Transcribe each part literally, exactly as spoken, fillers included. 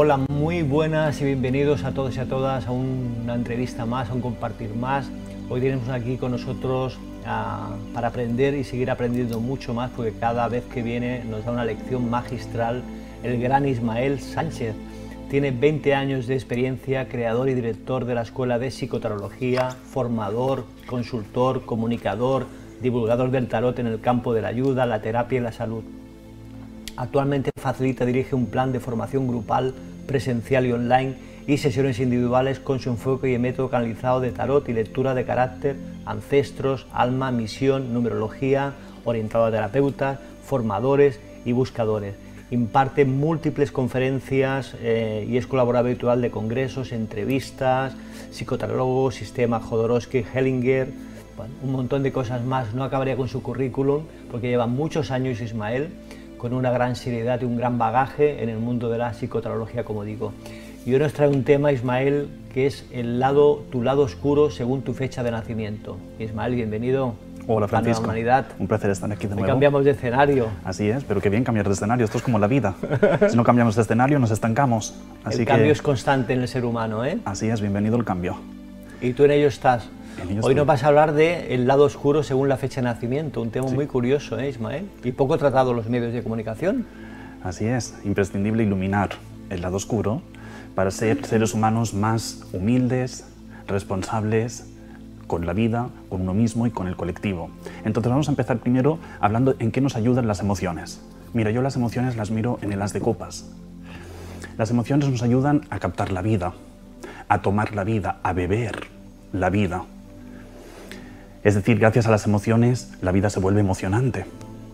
Hola, muy buenas y bienvenidos a todos y a todas a una entrevista más, a un compartir más. Hoy tenemos aquí con nosotros uh, para aprender y seguir aprendiendo mucho más, porque cada vez que viene nos da una lección magistral el gran Ismael Sánchez. Tiene veinte años de experiencia, creador y director de la Escuela de Psicotarología, formador, consultor, comunicador, divulgador del tarot en el campo de la ayuda, la terapia y la salud. Actualmente facilita y dirige un plan de formación grupal, presencial y online y sesiones individuales con su enfoque y método canalizado de tarot y lectura de carácter, ancestros, alma, misión, numerología, orientado a terapeutas, formadores y buscadores. Imparte múltiples conferencias eh, y es colaborador habitual de congresos, entrevistas, psicotarólogo, sistema Jodorowsky, Hellinger, bueno, un montón de cosas más. No acabaría con su currículum porque lleva muchos años Ismael con una gran seriedad y un gran bagaje en el mundo de la psicotarología, como digo. Y hoy nos trae un tema, Ismael, que es el lado, tu lado oscuro según tu fecha de nacimiento. Ismael, bienvenido. Hola, Francisco. A la humanidad. Un placer estar aquí de nuevo. Hoy cambiamos de escenario. Así es, pero qué bien cambiar de escenario. Esto es como la vida. Si no cambiamos de escenario, nos estancamos. Así el cambio que... es constante en el ser humano, ¿eh? Así es, bienvenido el cambio. Y tú en ello estás. En ello Hoy estoy. nos vas a hablar de el lado oscuro según la fecha de nacimiento. Un tema Sí. muy curioso, ¿eh, Ismael? Y poco tratado en los medios de comunicación. Así es, imprescindible iluminar el lado oscuro para ser seres humanos más humildes, responsables con la vida, con uno mismo y con el colectivo. Entonces vamos a empezar primero hablando en qué nos ayudan las emociones. Mira, yo las emociones las miro en el as de copas. Las emociones nos ayudan a captar la vida, a tomar la vida, a beber la vida. Es decir, gracias a las emociones la vida se vuelve emocionante.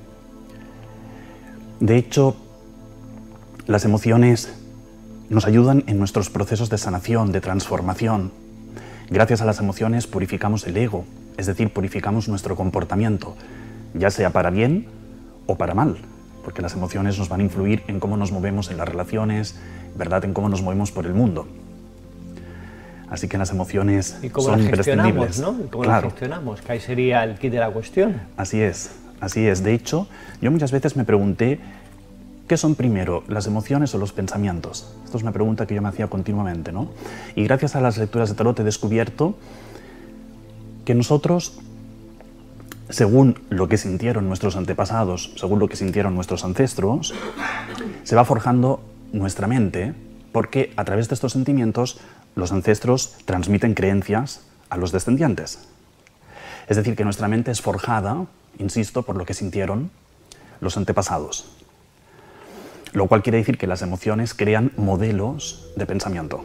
De hecho, las emociones nos ayudan en nuestros procesos de sanación, de transformación. Gracias a las emociones purificamos el ego, es decir, purificamos nuestro comportamiento, ya sea para bien o para mal, porque las emociones nos van a influir en cómo nos movemos en las relaciones, ¿verdad?, en cómo nos movemos por el mundo. Así que las emociones y cómo son las gestionamos, imprescindibles. ¿no? Y cómo Claro. las gestionamos, que ahí sería el kit de la cuestión. Así es, así es. De hecho, yo muchas veces me pregunté, ¿qué son primero, las emociones o los pensamientos? Esto es una pregunta que yo me hacía continuamente, ¿no? Y gracias a las lecturas de tarot he descubierto que nosotros, según lo que sintieron nuestros antepasados, según lo que sintieron nuestros ancestros, se va forjando nuestra mente, porque a través de estos sentimientos los ancestros transmiten creencias a los descendientes. Es decir, que nuestra mente es forjada, insisto, por lo que sintieron los antepasados. Lo cual quiere decir que las emociones crean modelos de pensamiento.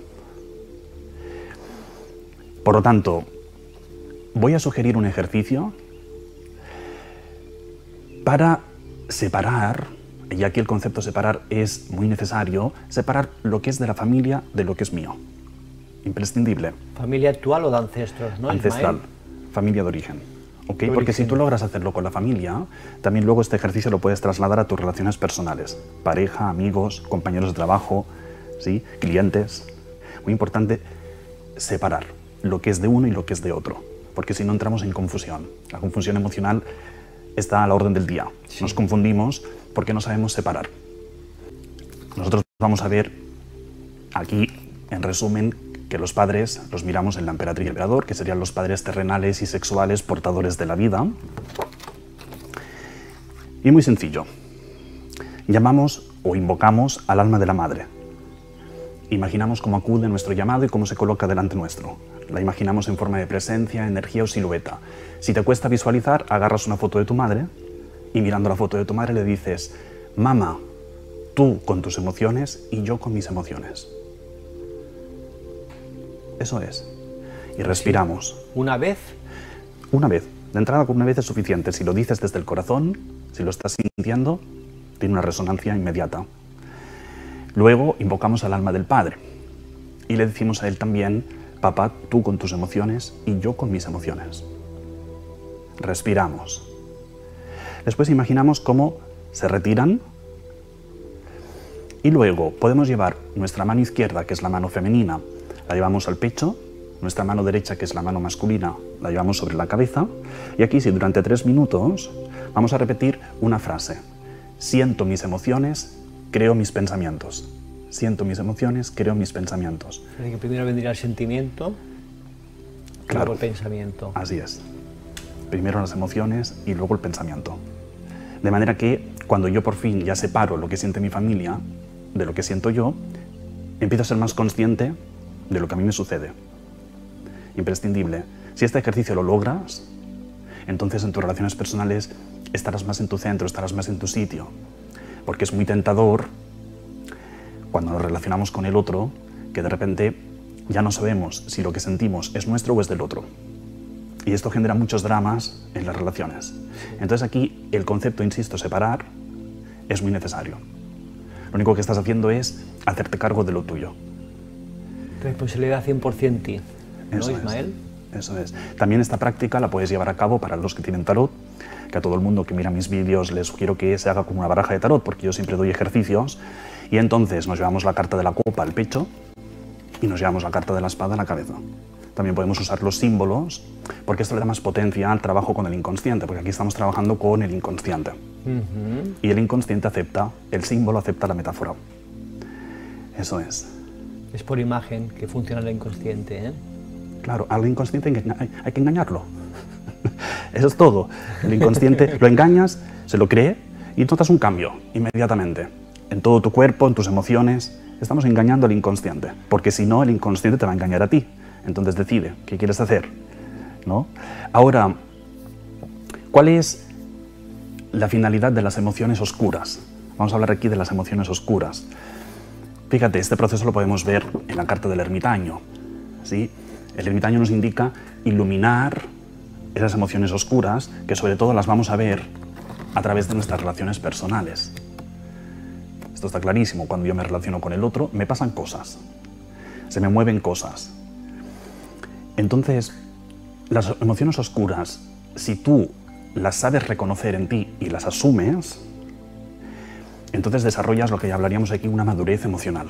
Por lo tanto, voy a sugerir un ejercicio para separar, y aquí el concepto separar es muy necesario, separar lo que es de la familia de lo que es mío. Imprescindible. ¿Familia actual o de ancestros, no, Ancestral, Ismael? familia de origen. ¿Okay? De Porque origen. si tú logras hacerlo con la familia, también luego este ejercicio lo puedes trasladar a tus relaciones personales. Pareja, amigos, compañeros de trabajo, ¿sí?, clientes. Muy importante separar lo que es de uno y lo que es de otro, porque si no entramos en confusión. La confusión emocional está a la orden del día. Sí. Nos confundimos porque no sabemos separar. Nosotros vamos a ver aquí, en resumen, que los padres los miramos en la emperatriz y el emperador, que serían los padres terrenales y sexuales portadores de la vida. Y muy sencillo. Llamamos o invocamos al alma de la madre. Imaginamos cómo acude nuestro llamado y cómo se coloca delante nuestro. La imaginamos en forma de presencia, energía o silueta. Si te cuesta visualizar, agarras una foto de tu madre y mirando la foto de tu madre le dices: mamá, tú con tus emociones y yo con mis emociones. Eso es. Y respiramos. ¿Una vez? Una vez. De entrada, con una vez es suficiente. Si lo dices desde el corazón, si lo estás sintiendo, tiene una resonancia inmediata. Luego invocamos al alma del Padre y le decimos a él también: papá, tú con tus emociones y yo con mis emociones. Respiramos. Después imaginamos cómo se retiran y luego podemos llevar nuestra mano izquierda, que es la mano femenina, la llevamos al pecho, nuestra mano derecha, que es la mano masculina, la llevamos sobre la cabeza, y aquí sí, durante tres minutos vamos a repetir una frase: siento mis emociones, creo mis pensamientos. siento mis emociones, creo mis pensamientos. Es decir, que primero vendría el sentimiento, y Claro. luego el pensamiento. Así es. Primero las emociones y luego el pensamiento. De manera que cuando yo por fin ya separo lo que siente mi familia de lo que siento yo, empiezo a ser más consciente de lo que a mí me sucede. Imprescindible. Si este ejercicio lo logras, entonces en tus relaciones personales estarás más en tu centro, estarás más en tu sitio. Porque es muy tentador, cuando nos relacionamos con el otro, que de repente ya no sabemos si lo que sentimos es nuestro o es del otro. Y esto genera muchos dramas en las relaciones. Entonces aquí el concepto, insisto, separar, es muy necesario. Lo único que estás haciendo es hacerte cargo de lo tuyo. Responsabilidad cien por ciento ti, ¿no, Eso Ismael? Es, eso es. También esta práctica la puedes llevar a cabo para los que tienen tarot, que a todo el mundo que mira mis vídeos les sugiero que se haga como una baraja de tarot, porque yo siempre doy ejercicios, y entonces nos llevamos la carta de la copa al pecho y nos llevamos la carta de la espada a la cabeza. También podemos usar los símbolos, porque esto le da más potencia al trabajo con el inconsciente, porque aquí estamos trabajando con el inconsciente. Uh-huh. Y el inconsciente acepta, el símbolo acepta la metáfora. Eso es. Es por imagen que funciona el inconsciente, ¿eh? Claro, al inconsciente hay, hay que engañarlo. Eso es todo. El inconsciente lo engañas, se lo cree y notas un cambio inmediatamente. En todo tu cuerpo, en tus emociones. Estamos engañando al inconsciente, porque si no, el inconsciente te va a engañar a ti. Entonces decide qué quieres hacer, ¿no? Ahora, ¿cuál es la finalidad de las emociones oscuras? Vamos a hablar aquí de las emociones oscuras. Fíjate, este proceso lo podemos ver en la carta del ermitaño, ¿sí? El ermitaño nos indica iluminar esas emociones oscuras, que sobre todo las vamos a ver a través de nuestras relaciones personales. Esto está clarísimo. Cuando yo me relaciono con el otro, me pasan cosas, se me mueven cosas. Entonces, las emociones oscuras, si tú las sabes reconocer en ti y las asumes, entonces desarrollas lo que ya hablaríamos aquí, una madurez emocional.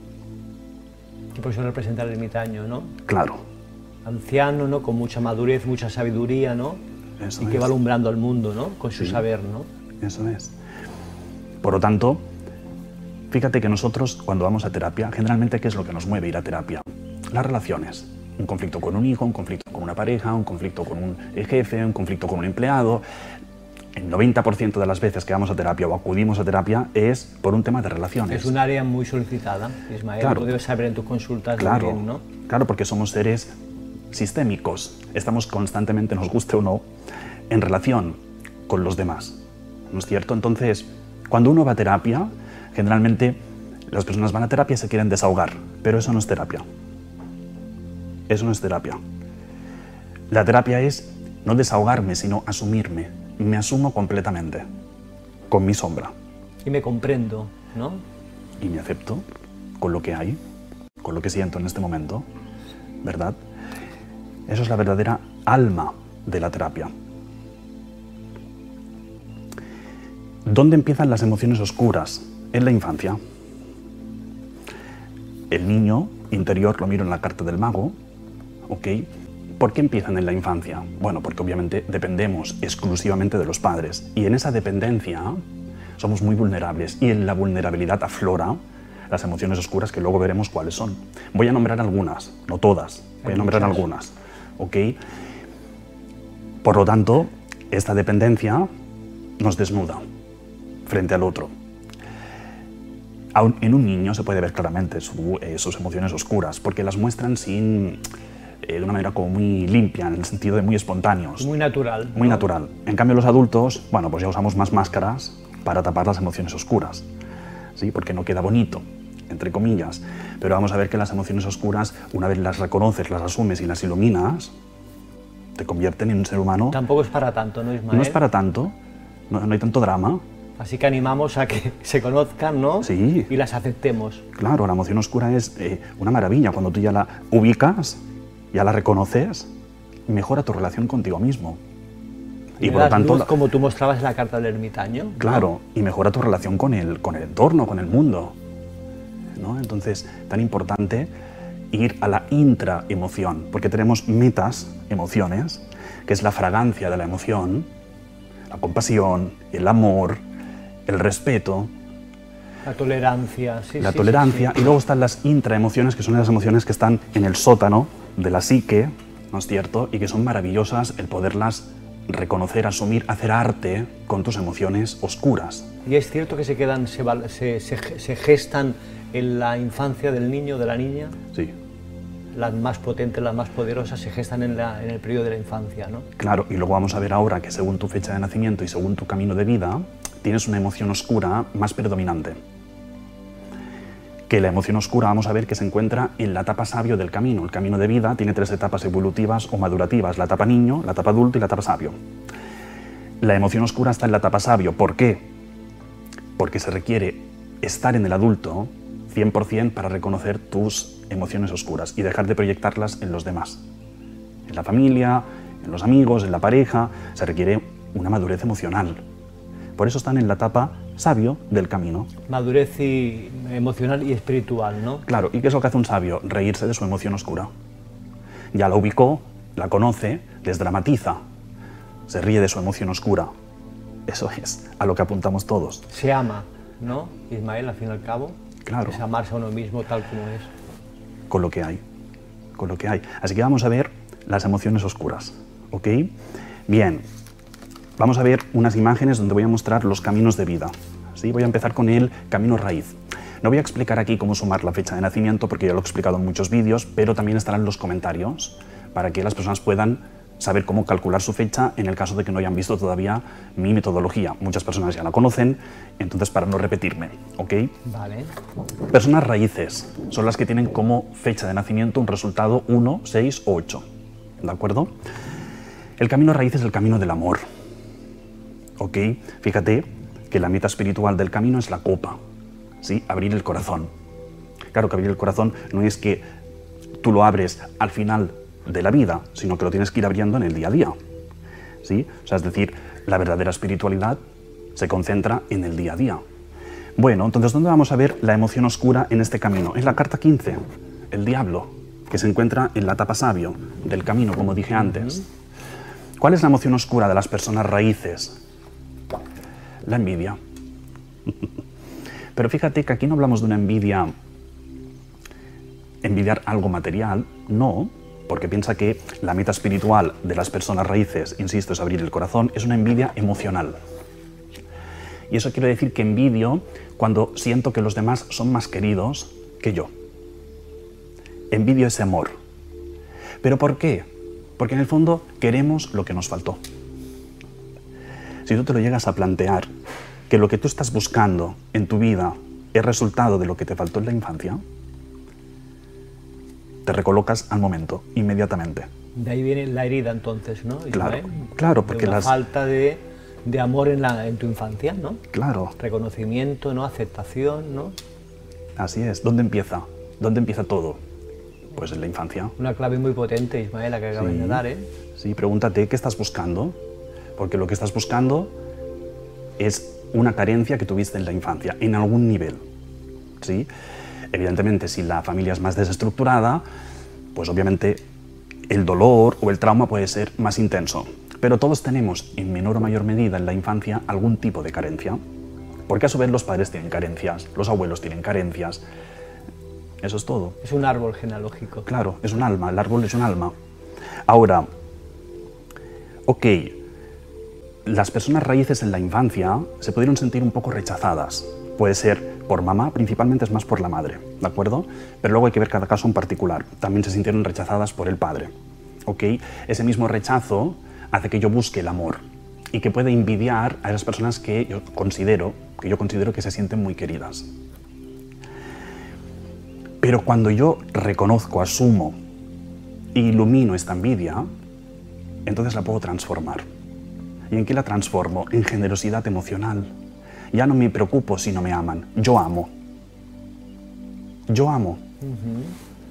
Que por eso representa el ermitaño, ¿no? Claro. Anciano, ¿no? Con mucha madurez, mucha sabiduría, ¿no? Eso y que es. va alumbrando al mundo, ¿no? Con su Sí. saber, ¿no? Eso es. Por lo tanto, fíjate que nosotros, cuando vamos a terapia, generalmente, ¿qué es lo que nos mueve ir a terapia? Las relaciones. Un conflicto con un hijo, un conflicto con una pareja, un conflicto con un jefe, un conflicto con un empleado. El noventa por ciento de las veces que vamos a terapia o acudimos a terapia es por un tema de relaciones. Es un área muy solicitada, Ismael. Claro. Lo debes saber en tus consultas. Claro, Bien, ¿no? claro, porque somos seres sistémicos. Estamos constantemente, nos guste o no, en relación con los demás. ¿No es cierto? Entonces, cuando uno va a terapia, generalmente las personas van a terapia y se quieren desahogar, pero eso no es terapia. Eso no es terapia. La terapia es no desahogarme, sino asumirme. Me asumo completamente, con mi sombra. Y me comprendo, ¿no? Y me acepto con lo que hay, con lo que siento en este momento, ¿verdad? Eso es la verdadera alma de la terapia. ¿Dónde empiezan las emociones oscuras? En la infancia. El niño interior, lo miro en la carta del mago, ¿ok? ¿Por qué empiezan en la infancia? Bueno, porque obviamente dependemos exclusivamente de los padres. Y en esa dependencia somos muy vulnerables. Y en la vulnerabilidad aflora las emociones oscuras, que luego veremos cuáles son. Voy a nombrar algunas, no todas. Voy a nombrar algunas, ¿ok? Por lo tanto, esta dependencia nos desnuda frente al otro. Aun en un niño se puede ver claramente su, eh, sus emociones oscuras, porque las muestran sin, eh, de una manera como muy limpia, en el sentido de muy espontáneos. Muy natural. Muy ¿no? natural. En cambio, los adultos, bueno, pues ya usamos más máscaras para tapar las emociones oscuras, ¿sí? Porque no queda bonito, entre comillas. Pero vamos a ver que las emociones oscuras, una vez las reconoces, las asumes y las iluminas, te convierten en un ser humano. Tampoco es para tanto, ¿no, Ismael? No es para tanto, no, no hay tanto drama. Así que animamos a que se conozcan, ¿no? Sí. Y las aceptemos. Claro, la emoción oscura es eh, una maravilla. Cuando tú ya la ubicas, ya la reconoces, mejora tu relación contigo mismo. Y, y por lo tanto, luz, como tú mostrabas en la carta del ermitaño. Claro, ¿no? Y mejora tu relación con el, con el entorno, con el mundo, ¿no? Entonces, tan importante ir a la intraemoción, porque tenemos metas emociones, que es la fragancia de la emoción, la compasión, el amor, el respeto, La tolerancia, sí, La sí, tolerancia, sí, sí. Y luego están las intraemociones, que son las emociones que están en el sótano de la psique, ¿no es cierto? Y que son maravillosas el poderlas reconocer, asumir, hacer arte con tus emociones oscuras. Y es cierto que se quedan, se, se, se, se gestan en la infancia del niño, de la niña. Sí. Las más potentes, las más poderosas se gestan en, la, en el periodo de la infancia, ¿no? Claro, y luego vamos a ver ahora que según tu fecha de nacimiento y según tu camino de vida, tienes una emoción oscura más predominante. Que la emoción oscura vamos a ver que se encuentra en la etapa sabio del camino. El camino de vida tiene tres etapas evolutivas o madurativas, la etapa niño, la etapa adulto y la etapa sabio. La emoción oscura está en la etapa sabio. ¿Por qué? Porque se requiere estar en el adulto cien por cien para reconocer tus emociones oscuras y dejar de proyectarlas en los demás. En la familia, en los amigos, en la pareja, se requiere una madurez emocional. Por eso están en la etapa sabio del camino. Madurez y emocional y espiritual, ¿no? Claro, ¿y qué es lo que hace un sabio? Reírse de su emoción oscura. Ya la ubicó, la conoce, desdramatiza, se ríe de su emoción oscura. Eso es a lo que apuntamos todos. Se ama, ¿no, Ismael, al fin y al cabo? Claro. Es amarse a uno mismo tal como es. Con lo que hay, con lo que hay. Así que vamos a ver las emociones oscuras, ¿ok? Bien, vamos a ver unas imágenes donde voy a mostrar los caminos de vida. ¿Sí? Voy a empezar con el camino raíz. No voy a explicar aquí cómo sumar la fecha de nacimiento porque ya lo he explicado en muchos vídeos, pero también estarán los comentarios para que las personas puedan saber cómo calcular su fecha en el caso de que no hayan visto todavía mi metodología. Muchas personas ya la conocen, entonces para no repetirme, ¿ok? Vale. Personas raíces son las que tienen como fecha de nacimiento un resultado uno, seis o ocho, ¿de acuerdo? El camino raíz es el camino del amor, ¿ok? Fíjate que la meta espiritual del camino es la copa, ¿sí? Abrir el corazón. Claro que abrir el corazón no es que tú lo abres al final de la vida, sino que lo tienes que ir abriendo en el día a día, ¿sí? O sea, es decir, la verdadera espiritualidad se concentra en el día a día. Bueno, entonces, ¿dónde vamos a ver la emoción oscura en este camino? Es la carta quince, el diablo, que se encuentra en la etapa sabio del camino, como dije antes. ¿Cuál es la emoción oscura de las personas raíces? La envidia. Pero fíjate que aquí no hablamos de una envidia, envidiar algo material, no, porque piensa que la meta espiritual de las personas raíces, insisto, es abrir el corazón, es una envidia emocional. Y eso quiere decir que envidio cuando siento que los demás son más queridos que yo. Envidio ese amor. ¿Pero por qué? Porque en el fondo queremos lo que nos faltó. Si tú te lo llegas a plantear, que lo que tú estás buscando en tu vida es resultado de lo que te faltó en la infancia, te recolocas al momento, inmediatamente. De ahí viene la herida entonces, ¿no, Ismael? Claro, claro, porque de una las... falta de, de amor en, la, en tu infancia, ¿no? Claro. Reconocimiento, ¿no? Aceptación, ¿no? Así es. ¿Dónde empieza? ¿Dónde empieza todo? Pues en la infancia. Una clave muy potente, Ismael, la que acabas Sí, de dar, ¿eh? Sí, pregúntate qué estás buscando, porque lo que estás buscando es una carencia que tuviste en la infancia, en algún nivel, ¿sí? Evidentemente, si la familia es más desestructurada, pues obviamente el dolor o el trauma puede ser más intenso. Pero todos tenemos, en menor o mayor medida en la infancia, algún tipo de carencia. Porque a su vez los padres tienen carencias, los abuelos tienen carencias. Eso es todo. Es un árbol genealógico. Claro, es un alma, el árbol es un alma. Ahora, ok, las personas raíces en la infancia se pudieron sentir un poco rechazadas. Puede ser por mamá, principalmente es más por la madre, ¿de acuerdo? Pero luego hay que ver cada caso en particular. También se sintieron rechazadas por el padre, ¿ok? Ese mismo rechazo hace que yo busque el amor y que pueda envidiar a esas personas que yo considero, que yo considero que se sienten muy queridas. Pero cuando yo reconozco, asumo e ilumino esta envidia, entonces la puedo transformar. ¿Y en qué la transformo? En generosidad emocional. Ya no me preocupo si no me aman, yo amo. Yo amo. Uh-huh.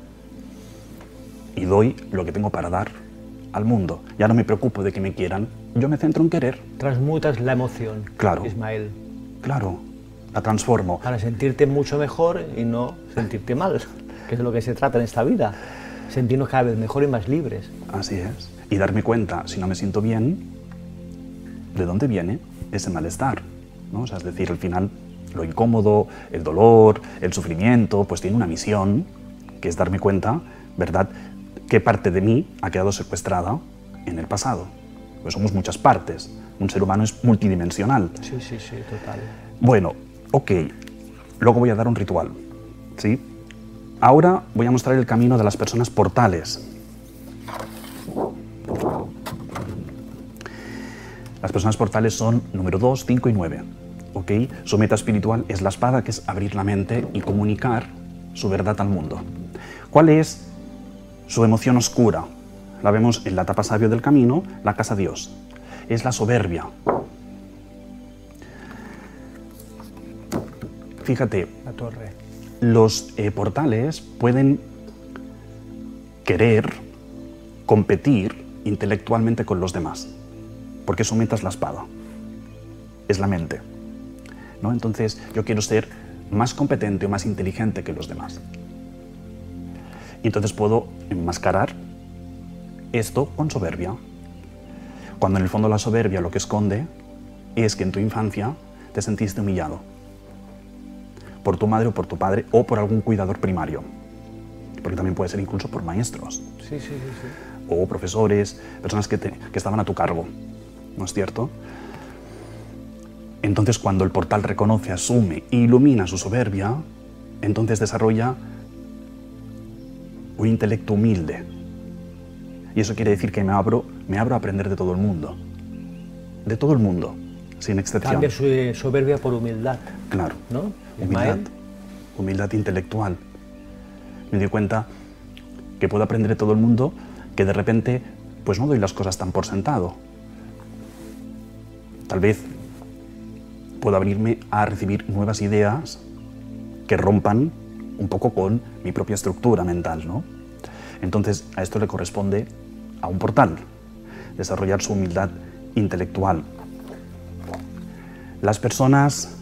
Y doy lo que tengo para dar al mundo. Ya no me preocupo de que me quieran, yo me centro en querer. Transmutas la emoción, Claro. Ismael. Claro, la transformo. Para sentirte mucho mejor y no sentirte mal, que es de lo que se trata en esta vida. Sentirnos cada vez mejor y más libres. Así es. Y darme cuenta, si no me siento bien, ¿de dónde viene ese malestar? ¿No? O sea, es decir, al final lo incómodo, el dolor, el sufrimiento, pues tiene una misión, que es darme cuenta, ¿verdad?, qué parte de mí ha quedado secuestrada en el pasado. Pues somos muchas partes, un ser humano es multidimensional. Sí, sí, sí, total. Bueno, ok, luego voy a dar un ritual, ¿sí? Ahora voy a mostrar el camino de las personas portales. Las personas portales son número dos, cinco y nueve, ¿ok? Su meta espiritual es la espada, que es abrir la mente y comunicar su verdad al mundo. ¿Cuál es su emoción oscura? La vemos en la etapa sabio del camino, la casa Dios. Es la soberbia. Fíjate, la torre. Los eh, portales pueden querer competir intelectualmente con los demás, porque su meta es la espada, es la mente, ¿no? Entonces yo quiero ser más competente o más inteligente que los demás. Y entonces puedo enmascarar esto con soberbia, cuando en el fondo la soberbia lo que esconde es que en tu infancia te sentiste humillado por tu madre o por tu padre o por algún cuidador primario, porque también puede ser incluso por maestros, sí, sí, sí, sí. o profesores, personas que, te, que estaban a tu cargo, ¿no es cierto? Entonces cuando el portal reconoce, asume e ilumina su soberbia, entonces desarrolla un intelecto humilde. Y eso quiere decir que me abro, me abro a aprender de todo el mundo. De todo el mundo, sin excepción. Cambia su soberbia por humildad. Claro. ¿No? Humildad. Humildad intelectual. Me doy cuenta que puedo aprender de todo el mundo, que de repente pues no doy las cosas tan por sentado. Tal vez puedo abrirme a recibir nuevas ideas que rompan un poco con mi propia estructura mental, ¿no? Entonces, a esto le corresponde a un portal, desarrollar su humildad intelectual. Las personas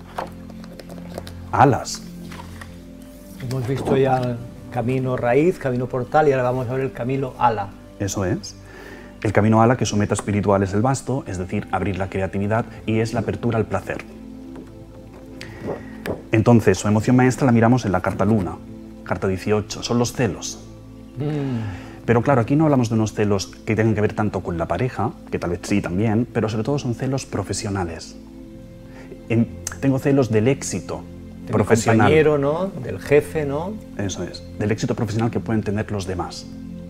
alas. Hemos visto ya el camino raíz, camino portal, y ahora vamos a ver el camino ala. Eso es. El camino ala, que su meta espiritual es el basto, es decir, abrir la creatividad, y es la apertura al placer. Entonces, su emoción maestra la miramos en la carta luna, carta dieciocho, son los celos. Mm. Pero claro, aquí no hablamos de unos celos que tengan que ver tanto con la pareja, que tal vez sí también, pero sobre todo son celos profesionales. En, tengo celos del éxito de profesional. Del compañero, ¿no? Del jefe, ¿no? Eso es, del éxito profesional que pueden tener los demás.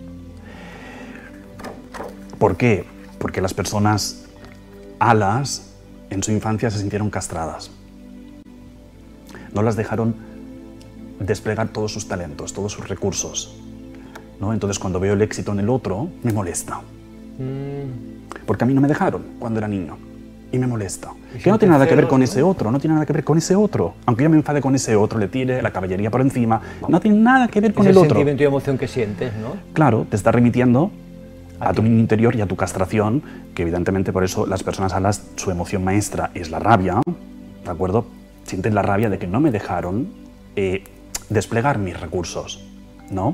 ¿Por qué? Porque las personas alas en su infancia se sintieron castradas. No las dejaron desplegar todos sus talentos, todos sus recursos, ¿no? Entonces cuando veo el éxito en el otro, me molesta. Mm. Porque a mí no me dejaron cuando era niño. Y me molesta. Que no tiene nada que ver con ese otro, no tiene nada que ver con ese otro. Aunque yo me enfade con ese otro, le tire la caballería por encima, no tiene nada que ver con el otro. Es el sentimiento y emoción que sientes, ¿no? Claro, te está remitiendo a tu niño interior y a tu castración, que evidentemente por eso las personas alas, su emoción maestra es la rabia, ¿de acuerdo? Sienten la rabia de que no me dejaron eh, desplegar mis recursos, ¿no?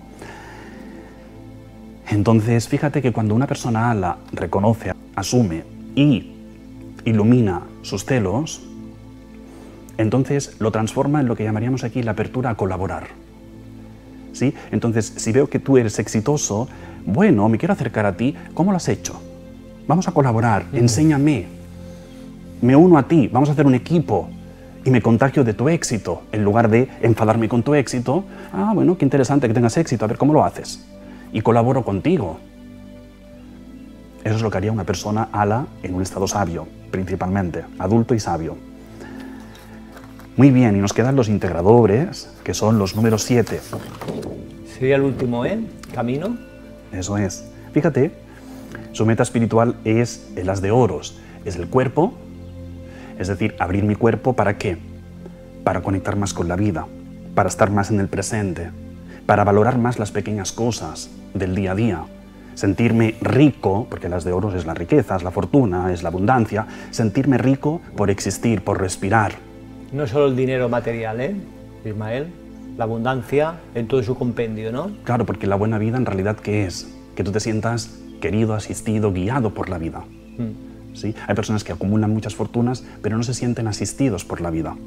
Entonces, fíjate que cuando una persona ala reconoce, asume y ilumina sus celos, entonces lo transforma en lo que llamaríamos aquí la apertura a colaborar, ¿sí? Entonces, si veo que tú eres exitoso, bueno, me quiero acercar a ti, ¿cómo lo has hecho? Vamos a colaborar, mm. enséñame, me uno a ti, vamos a hacer un equipo y me contagio de tu éxito, en lugar de enfadarme con tu éxito. Ah, bueno, qué interesante que tengas éxito, a ver cómo lo haces, y colaboro contigo. Eso es lo que haría una persona ala en un estado sabio, principalmente, adulto y sabio. Muy bien, y nos quedan los integradores, que son los números siete. Sería el último, ¿eh? Camino. Eso es. Fíjate, su meta espiritual es el as de oros, es el cuerpo, es decir, abrir mi cuerpo, ¿para qué? Para conectar más con la vida, para estar más en el presente, para valorar más las pequeñas cosas del día a día. Sentirme rico, porque las de oros es la riqueza, es la fortuna, es la abundancia, sentirme rico por existir, por respirar. No solo el dinero material, ¿eh, Ismael? La abundancia en todo su compendio, ¿no? Claro, porque la buena vida en realidad, ¿qué es? Que tú te sientas querido, asistido, guiado por la vida. Mm. ¿Sí? Hay personas que acumulan muchas fortunas, pero no se sienten asistidos por la vida.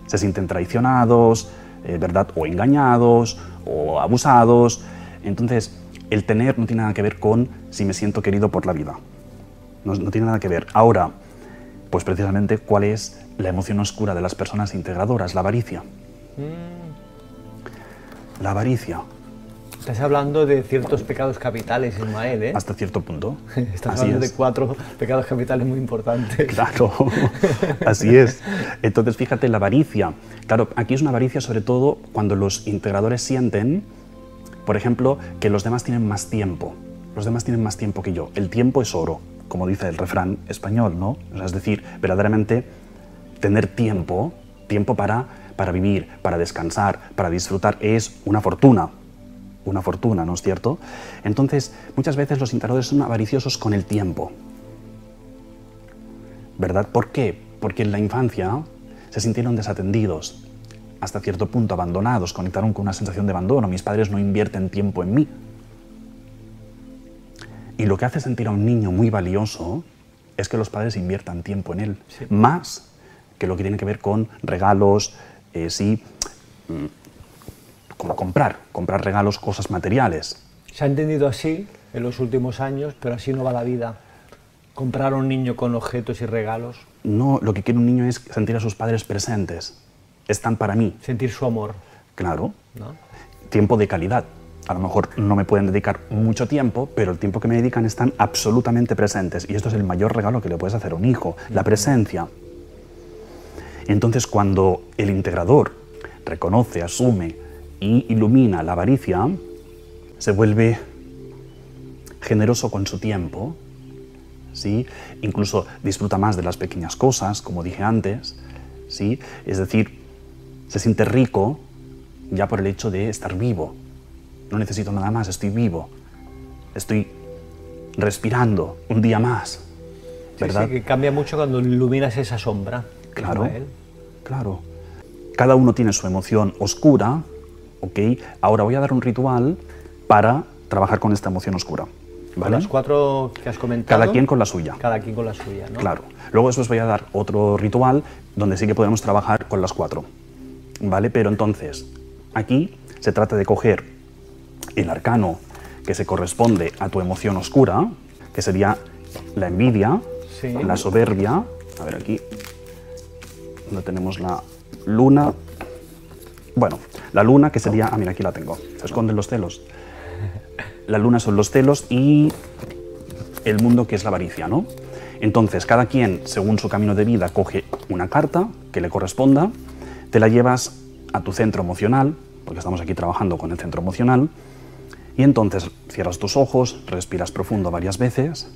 Se sienten traicionados, eh, ¿verdad? O engañados, o abusados. Entonces, el tener no tiene nada que ver con si me siento querido por la vida. No, no tiene nada que ver. Ahora, pues precisamente, ¿cuál es la emoción oscura de las personas integradoras? La avaricia. Mm. La avaricia. Estás hablando de ciertos pecados capitales, Ismael, ¿eh? Hasta cierto punto. Estás así hablando es. de cuatro pecados capitales muy importantes. Claro, así es. Entonces, fíjate, la avaricia. Claro, aquí es una avaricia sobre todo cuando los integradores sienten, por ejemplo, que los demás tienen más tiempo. Los demás tienen más tiempo que yo. El tiempo es oro, como dice el refrán español, ¿no? O sea, es decir, verdaderamente tener tiempo, tiempo para, para vivir, para descansar, para disfrutar, es una fortuna. Una fortuna, ¿no es cierto? Entonces, muchas veces los integradores son avariciosos con el tiempo. ¿Verdad? ¿Por qué? Porque en la infancia se sintieron desatendidos, hasta cierto punto abandonados, conectaron con una sensación de abandono. Mis padres no invierten tiempo en mí. Y lo que hace sentir a un niño muy valioso es que los padres inviertan tiempo en él. Sí. Más que lo que tiene que ver con regalos, eh, sí... Mmm, como comprar, comprar regalos, cosas materiales. Se ha entendido así en los últimos años, pero así no va la vida. Comprar a un niño con objetos y regalos. No, lo que quiere un niño es sentir a sus padres presentes. Están para mí. Sentir su amor. Claro. ¿No? Tiempo de calidad. A lo mejor no me pueden dedicar mucho tiempo, pero el tiempo que me dedican están absolutamente presentes. Y esto es el mayor regalo que le puedes hacer a un hijo, la presencia. Entonces, cuando el integrador reconoce, asume y ilumina la avaricia, se vuelve generoso con su tiempo, ¿sí? Incluso disfruta más de las pequeñas cosas, como dije antes, ¿sí? Es decir, se siente rico ya por el hecho de estar vivo. No necesito nada más, estoy vivo, estoy respirando un día más, ¿verdad? Sí, sí, que cambia mucho cuando iluminas esa sombra. Claro, claro. Cada uno tiene su emoción oscura. ¿Ok? Ahora voy a dar un ritual para trabajar con esta emoción oscura. ¿Vale? Con las cuatro que has comentado. Cada quien con la suya. Cada quien con la suya, ¿no? Claro. Luego después voy a dar otro ritual donde sí que podemos trabajar con las cuatro. ¿Vale? Pero entonces, aquí se trata de coger el arcano que se corresponde a tu emoción oscura, que sería la envidia, sí. La soberbia. A ver aquí, donde tenemos la luna. Bueno, la luna, que sería... Ah, mira, aquí la tengo. Se esconden los celos. La luna son los celos y el mundo, que es la avaricia, ¿no? Entonces, cada quien, según su camino de vida, coge una carta que le corresponda, te la llevas a tu centro emocional, porque estamos aquí trabajando con el centro emocional, y entonces cierras tus ojos, respiras profundo varias veces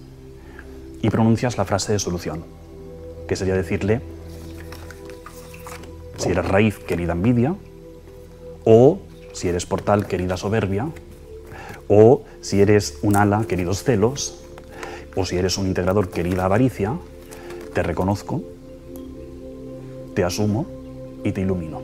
y pronuncias la frase de solución, que sería decirle, si eres raíz, querida envidia, o si eres portal, querida soberbia, o si eres un ala, queridos celos, o si eres un integrador, querida avaricia, te reconozco, te asumo y te ilumino.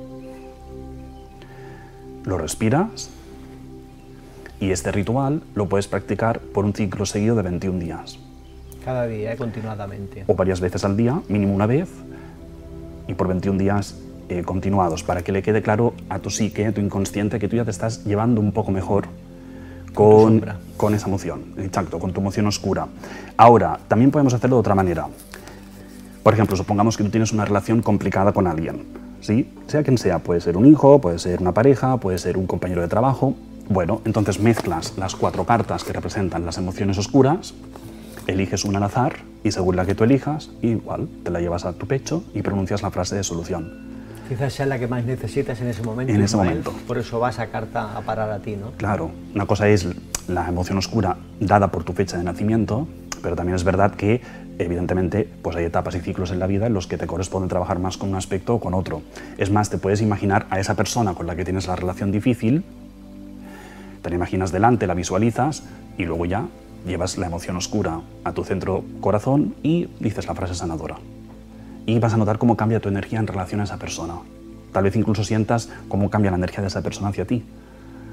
Lo respiras y este ritual lo puedes practicar por un ciclo seguido de veintiún días. Cada día, ¿eh? Continuadamente. O varias veces al día, mínimo una vez, y por veintiún días Eh, continuados, para que le quede claro a tu psique, a tu inconsciente, que tú ya te estás llevando un poco mejor con, con esa emoción, exacto, con tu emoción oscura. Ahora, también podemos hacerlo de otra manera. Por ejemplo, supongamos que tú tienes una relación complicada con alguien, ¿sí? Sea quien sea, puede ser un hijo, puede ser una pareja, puede ser un compañero de trabajo. Bueno, entonces mezclas las cuatro cartas que representan las emociones oscuras, eliges una al azar y según la que tú elijas, igual, te la llevas a tu pecho y pronuncias la frase de solución. Quizás sea la que más necesitas en ese momento. En ese momento. Por eso va esa carta a parar a ti, ¿no? Claro. Una cosa es la emoción oscura dada por tu fecha de nacimiento, pero también es verdad que, evidentemente, pues hay etapas y ciclos en la vida en los que te corresponde trabajar más con un aspecto o con otro. Es más, te puedes imaginar a esa persona con la que tienes la relación difícil, te la imaginas delante, la visualizas y luego ya llevas la emoción oscura a tu centro corazón y dices la frase sanadora. Y vas a notar cómo cambia tu energía en relación a esa persona. Tal vez incluso sientas cómo cambia la energía de esa persona hacia ti.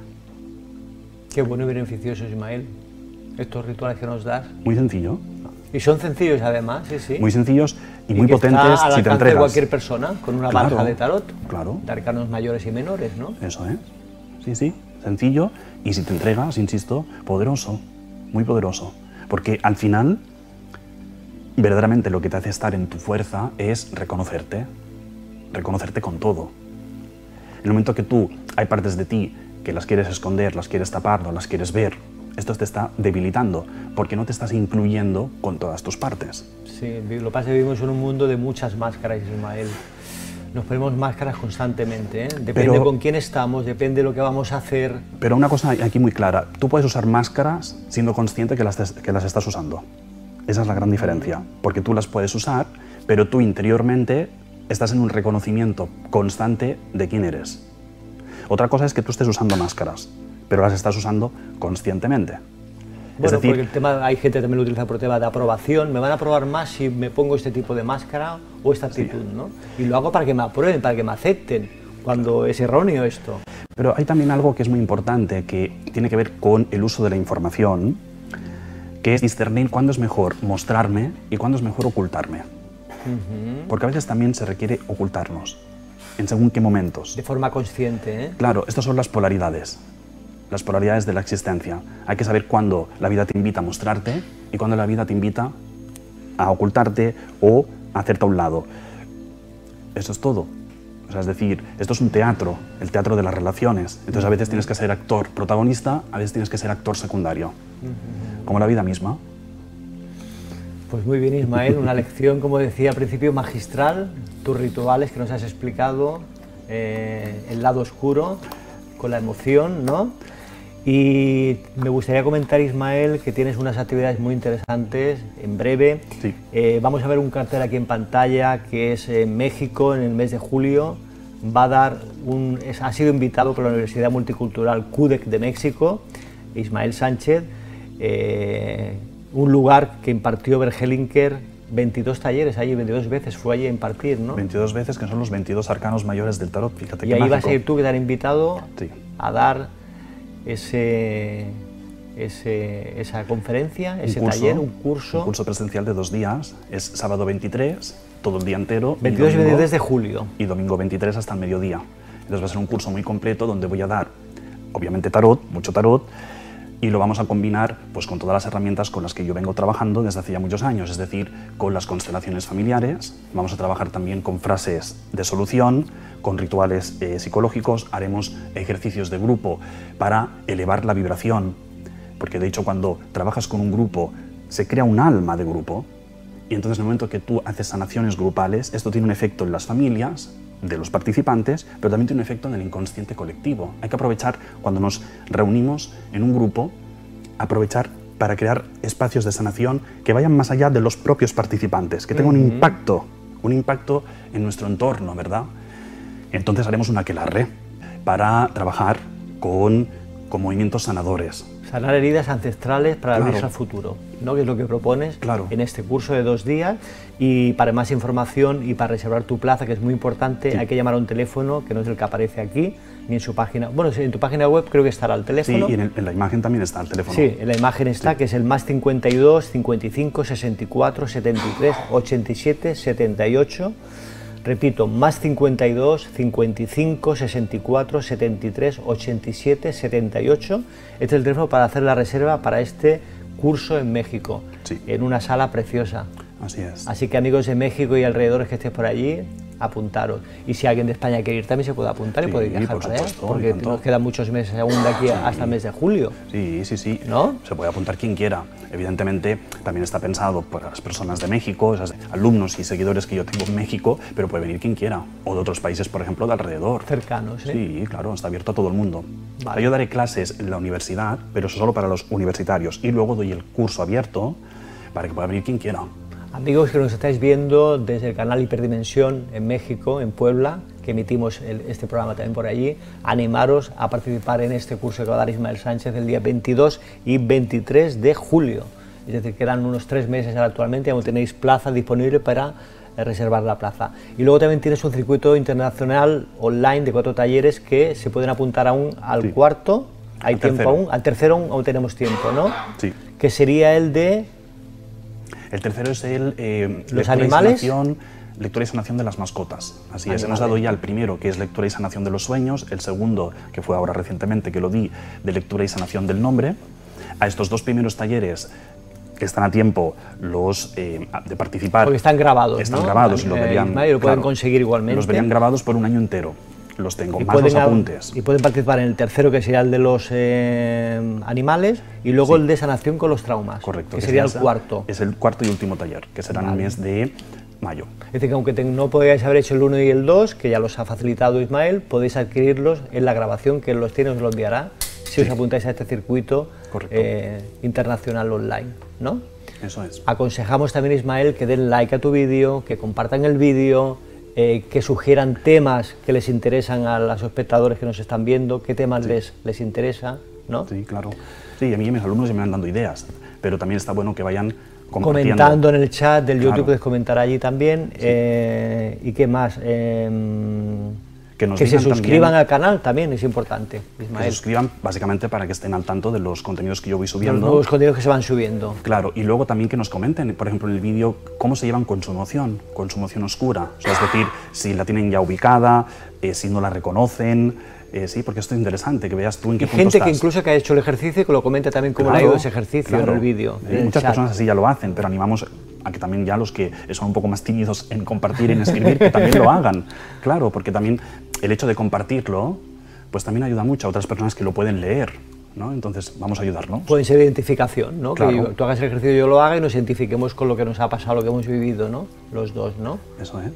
Qué bueno y beneficioso, Ismael. Estos rituales que nos das. Muy sencillo. Y son sencillos además, sí, sí. Muy sencillos y, y muy que potentes está al si te alcance entregas. de cualquier persona con una Claro, baraja de tarot, claro. de arcanos mayores y menores, ¿no? Eso es, sí, sí, sencillo y si te entregas, insisto, poderoso, muy poderoso. Porque al final, verdaderamente lo que te hace estar en tu fuerza es reconocerte, reconocerte con todo. En el momento que tú, hay partes de ti que las quieres esconder, las quieres tapar, no las quieres ver, esto te está debilitando, porque no te estás incluyendo con todas tus partes. Sí, lo que pasa es que vivimos en un mundo de muchas máscaras, Ismael. Nos ponemos máscaras constantemente, ¿eh? Depende pero, con quién estamos, depende de lo que vamos a hacer. Pero una cosa aquí muy clara, tú puedes usar máscaras siendo consciente que las, que las estás usando. Esa es la gran diferencia, porque tú las puedes usar, pero tú interiormente estás en un reconocimiento constante de quién eres. Otra cosa es que tú estés usando máscaras, pero las estás usando conscientemente. Bueno, es decir, porque el tema, hay gente que también lo utiliza por tema de aprobación. Me van a aprobar más si me pongo este tipo de máscara o esta actitud, sí. ¿no? Y lo hago para que me aprueben, para que me acepten, cuando es erróneo esto. Pero hay también algo que es muy importante, que tiene que ver con el uso de la información, que es discernir cuándo es mejor mostrarme y cuándo es mejor ocultarme. Uh-huh. Porque a veces también se requiere ocultarnos, en según qué momentos. De forma consciente, ¿eh? Claro, estas son las polaridades. Las polaridades de la existencia. Hay que saber cuándo la vida te invita a mostrarte y cuándo la vida te invita a ocultarte o a hacerte a un lado. Eso es todo. O sea, es decir, esto es un teatro, el teatro de las relaciones. Entonces a veces tienes que ser actor protagonista, a veces tienes que ser actor secundario. Como la vida misma. Pues muy bien, Ismael, una lección, como decía al principio, magistral. Tus rituales que nos has explicado, eh, el lado oscuro, con la emoción, ¿no? Y me gustaría comentar, Ismael, que tienes unas actividades muy interesantes en breve. Sí. Eh, vamos a ver un cartel aquí en pantalla que es en México, en el mes de julio. Va a dar un, es, ha sido invitado por la Universidad Multicultural C U D E C de México, Ismael Sánchez, eh, un lugar que impartió Bergelinker veintidós talleres allí, veintidós veces fue allí a impartir, ¿no? veintidós veces, que son los veintidós arcanos mayores del tarot, fíjate. Y ahí vas a ir tú, que te han invitado sí. a dar ese, ese, esa conferencia, ese un curso, taller, un curso. Un curso presencial de dos días, es sábado veintitrés, todo el día entero. veintidós y veintitrés de julio. Y domingo veintitrés hasta el mediodía. Entonces va a ser un curso muy completo donde voy a dar, obviamente tarot, mucho tarot, y lo vamos a combinar pues, con todas las herramientas con las que yo vengo trabajando desde hace ya muchos años, es decir, con las constelaciones familiares, vamos a trabajar también con frases de solución, con rituales eh, psicológicos, haremos ejercicios de grupo para elevar la vibración, porque de hecho cuando trabajas con un grupo se crea un alma de grupo, y entonces en el momento que tú haces sanaciones grupales, esto tiene un efecto en las familias de los participantes, pero también tiene un efecto en el inconsciente colectivo. Hay que aprovechar cuando nos reunimos en un grupo, aprovechar para crear espacios de sanación que vayan más allá de los propios participantes, que tengan uh-huh. un impacto, un impacto en nuestro entorno, ¿verdad? Entonces haremos un aquelarre para trabajar con, con movimientos sanadores. Sanar heridas ancestrales para claro. abrirse al futuro, ¿no? Que es lo que propones claro. en este curso de dos días. Y para más información y para reservar tu plaza, que es muy importante, sí. hay que llamar a un teléfono que no es el que aparece aquí, ni en su página. Bueno, en tu página web creo que estará el teléfono. Sí, y en, el, en la imagen también está el teléfono. Sí, en la imagen está, sí. que es el más cincuenta y dos, cincuenta y cinco, sesenta y cuatro, setenta y tres, ochenta y siete, setenta y ocho. Repito, más cincuenta y dos, cincuenta y cinco, sesenta y cuatro, setenta y tres, ochenta y siete, setenta y ocho. Este es el teléfono para hacer la reserva para este curso en México, sí. en una sala preciosa. Así es. Así que amigos de México y alrededores que estéis por allí, apuntaros. Y si alguien de España quiere ir también se puede apuntar sí, y puede viajar para allá, porque nos quedan muchos meses aún de aquí sí. hasta el mes de julio. Sí, sí, sí. ¿No? Se puede apuntar quien quiera. Evidentemente también está pensado para las personas de México, esos alumnos y seguidores que yo tengo en México, pero puede venir quien quiera. O de otros países, por ejemplo, de alrededor. Cercanos, ¿eh? Sí, claro, está abierto a todo el mundo. Vale. Yo daré clases en la universidad, pero eso solo para los universitarios. Y luego doy el curso abierto para que pueda venir quien quiera. Amigos que nos estáis viendo desde el canal Hiperdimensión en México, en Puebla, que emitimos el, este programa también por allí, animaros a participar en este curso que va a dar Ismael Sánchez el día veintidós y veintitrés de julio. Es decir, quedan unos tres meses actualmente, aún tenéis plaza disponible para eh, reservar la plaza. Y luego también tienes un circuito internacional online de cuatro talleres que se pueden apuntar aún al sí. cuarto, hay al tiempo tercero. aún, al tercero aún, aún tenemos tiempo, ¿no? Sí. Que sería el de... El tercero es el eh, ¿Los animales? Y sanación, lectura y sanación de las mascotas. Así Animales. es, hemos dado ya el primero, que es lectura y sanación de los sueños, el segundo, que fue ahora recientemente, que lo di, de lectura y sanación del nombre. A estos dos primeros talleres que están a tiempo los eh, de participar. Porque están grabados, Están ¿no? grabados y lo Eh, verían. Ismael, lo pueden claro, conseguir igualmente. Los verían grabados por un año entero. Los tengo, Y más los pueden, apuntes. y pueden participar en el tercero, que sería el de los eh, animales, y luego Sí. el de sanación con los traumas, Correcto. que sería el esa- cuarto. Es el cuarto y último taller, que será en el mes de mayo. Es decir, que aunque te- no podíais haber hecho el uno y el dos, que ya los ha facilitado Ismael, podéis adquirirlos en la grabación, que él los tiene, os lo enviará, si os Sí. apuntáis a este circuito Correcto. eh, internacional online, ¿no? Eso es. Aconsejamos también, Ismael, que den like a tu vídeo, que compartan el vídeo, eh, que sugieran temas que les interesan a los espectadores que nos están viendo, qué temas les, les interesa, ¿no? Sí, claro. Sí, a mí y a mis alumnos ya me van dando ideas, pero también está bueno que vayan compartiendo. Comentando en el chat del Claro. YouTube, puedes comentar allí también. eh, ¿Y qué más? Eh, Que nos se digan suscriban también- al canal también, es importante, Que se Ismael. suscriban básicamente para que estén al tanto de los contenidos que yo voy Los subiendo. nuevos contenidos que se van subiendo. Claro, y luego también que nos comenten, por ejemplo, en el vídeo, cómo se llevan con su emoción, con su emoción oscura. O sea, es decir, si la tienen ya ubicada, eh, si no la reconocen, eh, sí, porque esto es interesante, que veas tú en qué Y punto gente que estás. incluso que ha hecho el ejercicio, que lo comente también cómo le ha Claro, ido ese ejercicio claro. en el vídeo. Eh, en el Muchas chat. personas así ya lo hacen, pero animamos a que también ya los que son un poco más tímidos en compartir y en escribir, que también lo hagan. Claro, porque también el hecho de compartirlo, pues también ayuda mucho a otras personas que lo pueden leer, ¿no? Entonces, vamos a ayudarnos. Puede ser identificación, ¿no? Claro. Que yo- tú hagas el ejercicio y yo lo haga y nos identifiquemos con lo que nos ha pasado, lo que hemos vivido, ¿no? Los dos, ¿no? Eso es.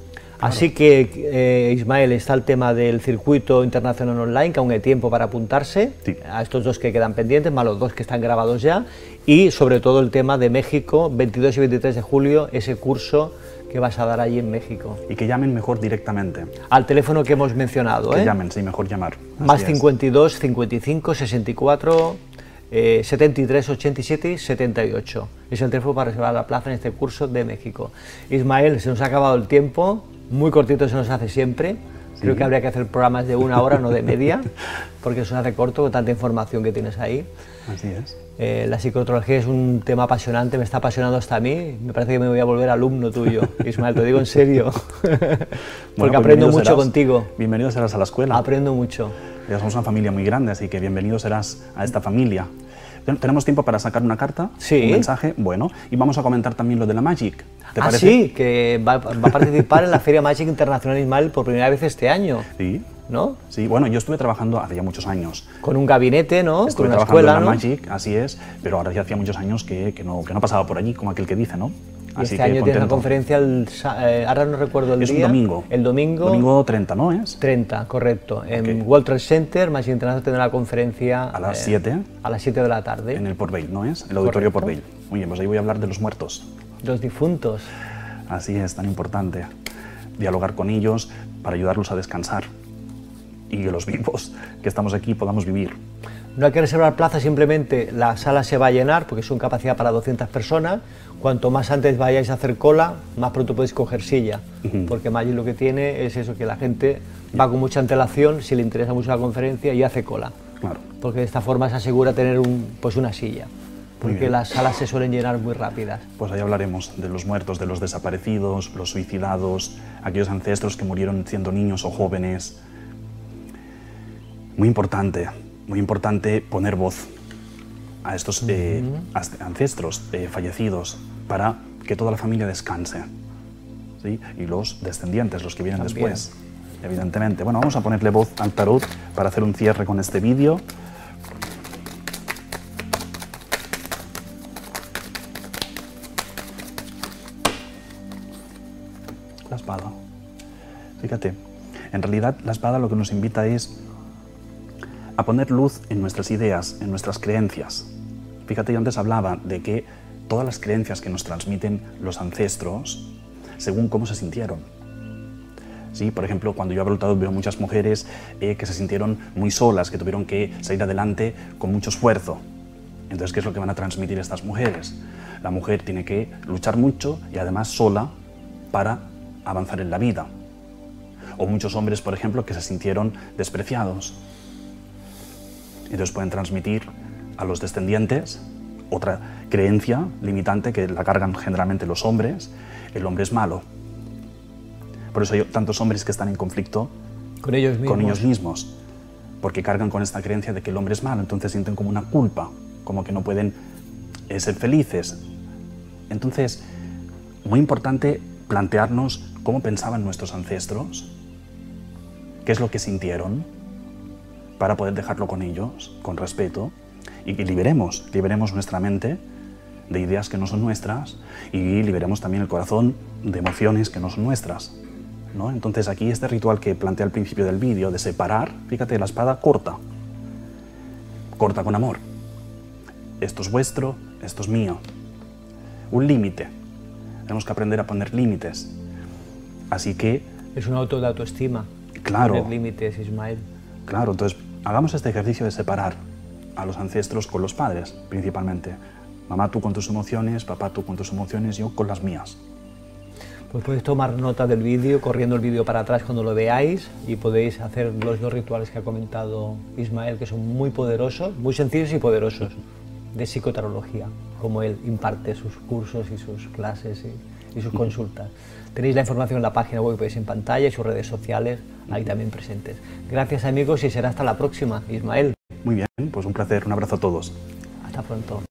Así que, eh, Ismael, está el tema del circuito internacional online, que aún hay tiempo para apuntarse, Sí. a estos dos que quedan pendientes, más los dos que están grabados ya, y sobre todo el tema de México, veintidós y veintitrés de julio, ese curso que vas a dar allí en México. Y que llamen mejor directamente. Al teléfono que hemos mencionado, Que ¿eh? llamen, sí, mejor llamar. Así Más es. cincuenta y dos, cincuenta y cinco, sesenta y cuatro, eh, setenta y tres, ochenta y siete y setenta y ocho. Es el teléfono para reservar la plaza en este curso de México. Ismael, se nos ha acabado el tiempo, muy cortito se nos hace siempre. Creo que habría que hacer programas de una hora, no de media, porque se nos hace corto con tanta información que tienes ahí. Así es. Eh, la psicotrología es un tema apasionante, me está apasionando hasta a mí, me parece que me voy a volver alumno tuyo. Ismael, te digo en serio, porque Bueno, pues aprendo bienvenido mucho serás. contigo, Bienvenido serás a la escuela. aprendo mucho. Ya somos una familia muy grande, así que bienvenido serás a esta familia. Ten- ¿Tenemos tiempo para sacar una carta? Sí. Un mensaje, bueno. Y vamos a comentar también lo de la Magic. ¿Te Ah, parece? sí, que va, va a participar en la Feria Magic Internacional Ismael por primera vez este año, Sí. ¿no? Sí, bueno, yo estuve trabajando hace ya muchos años. Con un gabinete, ¿no? Estuve Con una trabajando escuela, en la ¿no? Magic, así es, pero ahora ya hacía muchos años que, que, no, que no pasaba por allí, como aquel que dice, ¿no? Y este año tienes una conferencia, el, sa- eh, ahora no recuerdo el Es un día. domingo. El domingo, Domingo treinta, ¿no es? treinta, correcto. En Ok. World Trade Center, Magic Internacional tendrá la conferencia... A las eh, siete. A las siete de la tarde. En el Port Vale, ¿no es? El auditorio Port Correcto. Vale. Muy bien, pues ahí voy a hablar de los muertos. Los difuntos. Así es, tan importante. Dialogar con ellos para ayudarlos a descansar. Y que los vivos que estamos aquí podamos vivir. No hay que reservar plaza, simplemente la sala se va a llenar porque es una capacidad para doscientas personas. Cuanto más antes vayáis a hacer cola, más pronto podéis coger silla. Ujú. Porque Magic lo que tiene es eso, que la gente va con mucha antelación, si le interesa mucho la conferencia, y hace cola. Claro. Porque de esta forma se asegura tener un, pues una silla. Muy Porque bien. las salas se suelen llenar muy rápidas. Pues ahí hablaremos de los muertos, de los desaparecidos, los suicidados, aquellos ancestros que murieron siendo niños o jóvenes. Muy importante, muy importante poner voz a estos eh, as- ancestros eh, fallecidos para que toda la familia descanse. ¿Sí? Y los descendientes, los que vienen También. después, evidentemente. Bueno, vamos a ponerle voz al tarot para hacer un cierre con este vídeo. La espada. Fíjate, en realidad la espada lo que nos invita es a poner luz en nuestras ideas, en nuestras creencias. Fíjate, yo antes hablaba de que todas las creencias que nos transmiten los ancestros, según cómo se sintieron. Sí, por ejemplo, cuando yo he hablado veo muchas mujeres eh, que se sintieron muy solas, que tuvieron que salir adelante con mucho esfuerzo. Entonces, ¿qué es lo que van a transmitir estas mujeres? La mujer tiene que luchar mucho y además sola para avanzar en la vida. O muchos hombres, por ejemplo, que se sintieron despreciados. Entonces pueden transmitir a los descendientes otra creencia limitante que la cargan generalmente los hombres: el hombre es malo. Por eso hay tantos hombres que están en conflicto con ellos mismos, con ellos mismos, porque cargan con esta creencia de que el hombre es malo, entonces sienten como una culpa, como que no pueden eh, ser felices. Entonces, muy importante plantearnos cómo pensaban nuestros ancestros, qué es lo que sintieron, para poder dejarlo con ellos, con respeto, y que liberemos, liberemos nuestra mente de ideas que no son nuestras y liberemos también el corazón de emociones que no son nuestras, ¿no? Entonces aquí este ritual que planteé al principio del vídeo de separar, fíjate, la espada corta, corta con amor. Esto es vuestro, esto es mío. Un límite. Tenemos que aprender a poner límites. Así que... Es un auto de autoestima. Claro. Poner límites, Ismael. Claro, entonces hagamos este ejercicio de separar a los ancestros con los padres, principalmente. Mamá, tú con tus emociones, papá, tú con tus emociones, yo con las mías. Pues podéis tomar nota del vídeo, corriendo el vídeo para atrás cuando lo veáis, y podéis hacer los dos rituales que ha comentado Ismael, que son muy poderosos, muy sencillos y poderosos, de psicotarología, como él imparte sus cursos y sus clases y, y sus consultas. Tenéis la información en la página web que veis en pantalla y sus redes sociales ahí también presentes. Gracias, amigos, y será hasta la próxima. Ismael. Muy bien, pues un placer, un abrazo a todos. Hasta pronto.